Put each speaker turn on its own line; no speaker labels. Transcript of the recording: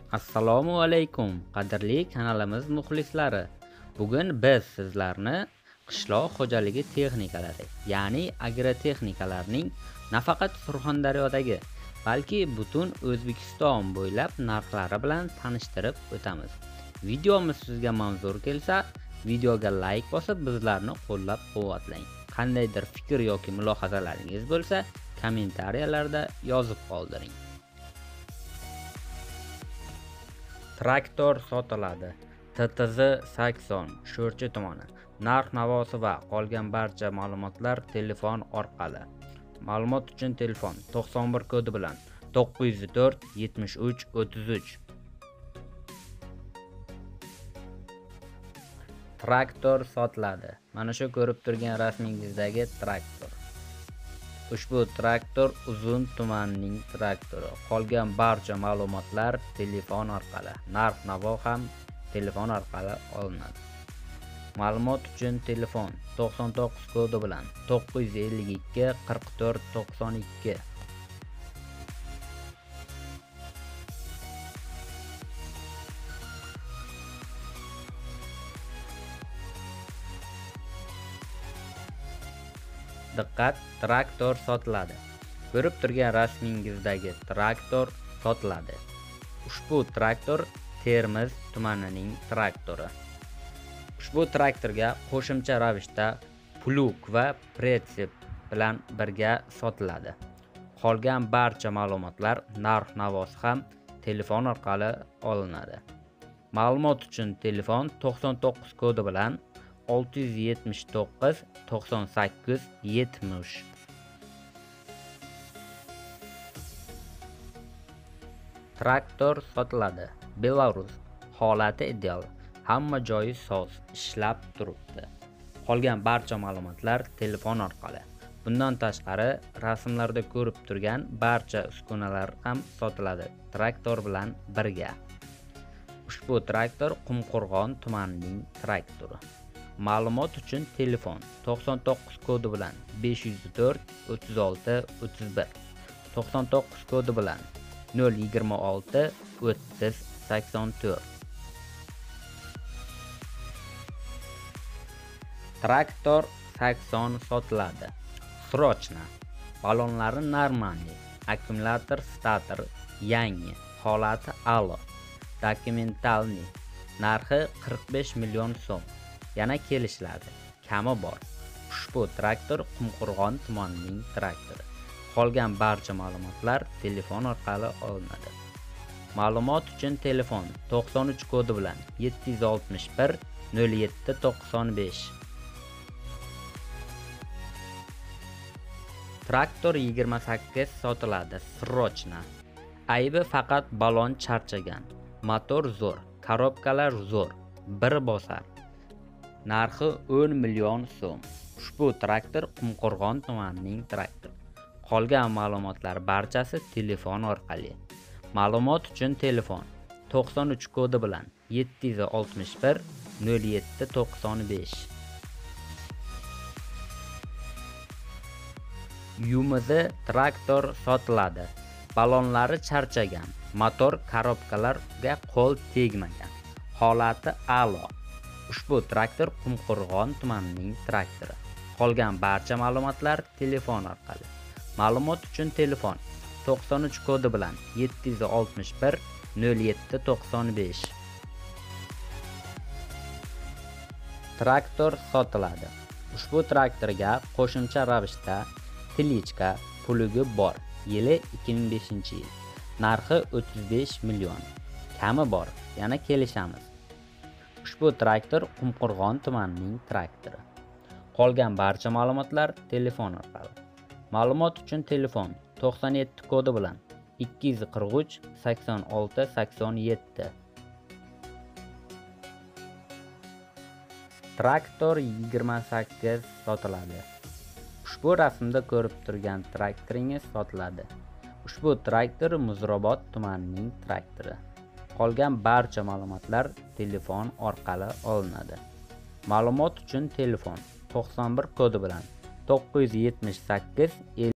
Assalomu alaykum, qadrli kanalimiz muxlislari. Bugun biz sizlarni qishloq xo'jaligi texnikalari, ya'ni agrotexnikalarning nafaqat Surxondaryodagi, balki butun O'zbekiston bo'ylab narxlari bilan tanishtirib o'tamiz. Videomiz sizga manzur kelsa, videoga like bosib bizlarni qo'llab-quvvatlang. Qandaydir fikr yoki mulohazalaringiz bo'lsa, kommentariyalarda yozib qoldiring. Traktor sotiladi. TTZ Sakson, Sho'rchi tumani. Narx-navosi va qolgan barcha ma'lumotlar telefon orqali. Ma'lumot uchun telefon 91 kodi bilan 904 73 33. Traktor sotiladi. Mana shu ko'rib turgan rasmingizdagi traktor. Ushbu traktor Uzun tumanining traktori. Qolgan barcha ma'lumotlar telefon orqali. Narx-navo ham telefon orqali olinadi. Ma'lumot uchun telefon 99 kodi bilan 952 44 92. Diqqat, traktor sotiladi. Ko'rib turgan rasmingizdagi traktor sotiladi. Ushbu traktor Termiz tumanining traktori. Ushbu traktorga qo'shimcha ravishda plug va pritsep bilan birga sotiladi. Qolgan barcha ma'lumotlar, narx-navosi ham telefon orqali olinadi. Ma'lumot uchun telefon 99 kodi bilan 679 98 70. Traktor sotiladi. Belarus. Holati ideal. Hamma joyi soz, ishlab turibdi. Qolgan barcha ma'lumotlar telefon orqali. Bundan tashqari, rasmlarda ko'rib turgan barcha uskunalar ham sotiladi traktor bilan birga. Ushbu traktor Qumqo'rg'on tumanining traktori. Ma'lumot uchun telefon 99 kodi bilan 504 36 31, 99 kodi bilan 026 30 84. Traktor Sakson sotiladi. Srochna. Balonlari normalniy. Akkumulyator stator yangi. Holati a'lo. Dokumentalniy. Narxi 45 million so'm. Yana kelishiladi. Kami bor. Ushbu traktor Qumqo'rg'on tumanining traktori. Qolgan barcha ma'lumotlar telefon orqali olinadi. Ma'lumot uchun telefon 93 kodi bilan 761 07 95. Traktor 28 sotiladi. Srochna. Aybi faqat balon charchagan. Motor zo'r, korobkalar zo'r, bir bosar. Narxi 10 million so'm. Ushbu traktor Qumqo'rg'on tumanining traktori. Qolgan ma'lumotlar barchasi telefon orqali. Ma'lumot uchun telefon 93 kodi bilan 761 07 95. YUMZ traktor sotiladi. Balonlari charchagan, motor korobkalarga qo'l tegmagan. Holati a'lo. Ushbu traktor Qumqo'rg'on tumanining traktori. Qolgan barcha ma'lumotlar telefon orqali. Ma'lumot uchun telefon 93 kodi bilan 761 07 95. Traktor sotiladi. Ushbu traktorga qo'shimcha ravishda tilichka plugi bor. Yili 2005-yil. Narxi 35 million. Kami bor. Yana kelishamiz. Ushbu traktor Qumqo'rg'on tumanining traktori. Qolgan barcha ma'lumotlar telefon orqali. Ma'lumot uchun telefon 97 kodi bilan 243 86 87. Traktor 28 sotiladi. Ushbu rasmda ko'rib turgan traktoringiz sotiladi. Ushbu traktor Muzrabot tumanining traktori. Qolgan barcha ma'lumotlar telefon orqali olinadi. Ma'lumot uchun telefon 91 kodi bilan 978